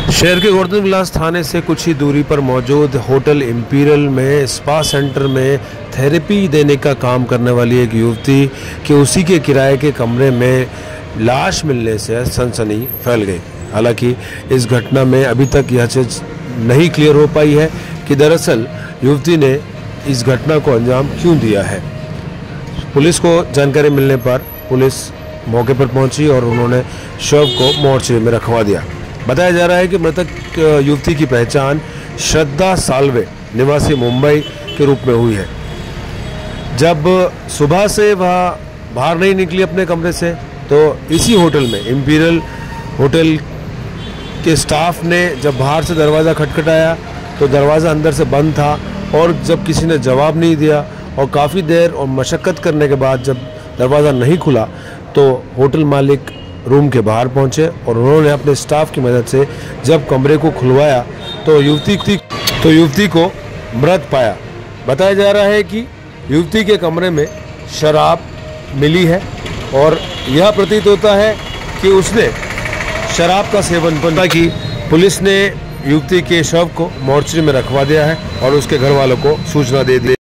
शहर के गोवर्धन विलास थाने से कुछ ही दूरी पर मौजूद होटल इंपीरियल में स्पा सेंटर में थेरेपी देने का काम करने वाली एक युवती के उसी के किराए के कमरे में लाश मिलने से सनसनी फैल गई। हालांकि इस घटना में अभी तक यह चीज नहीं क्लियर हो पाई है कि दरअसल युवती ने इस घटना को अंजाम क्यों दिया है। पुलिस को जानकारी मिलने पर पुलिस मौके पर पहुंची और उन्होंने शव को मोर्चरी में रखवा दिया। बताया जा रहा है कि मृतक युवती की पहचान श्रद्धा साल्वे निवासी मुंबई के रूप में हुई है। जब सुबह से वह बाहर नहीं निकली अपने कमरे से तो इसी होटल में इंपीरियल होटल के स्टाफ ने जब बाहर से दरवाज़ा खटखटाया तो दरवाज़ा अंदर से बंद था और जब किसी ने जवाब नहीं दिया और काफ़ी देर और मशक्क़त करने के बाद जब दरवाज़ा नहीं खुला तो होटल मालिक रूम के बाहर पहुंचे और उन्होंने अपने स्टाफ की मदद से जब कमरे को खुलवाया तो युवती को मृत पाया। बताया जा रहा है कि युवती के कमरे में शराब मिली है और यह प्रतीत होता है कि उसने शराब का सेवन की। पुलिस ने युवती के शव को मोर्चरी में रखवा दिया है और उसके घर वालों को सूचना दे दी।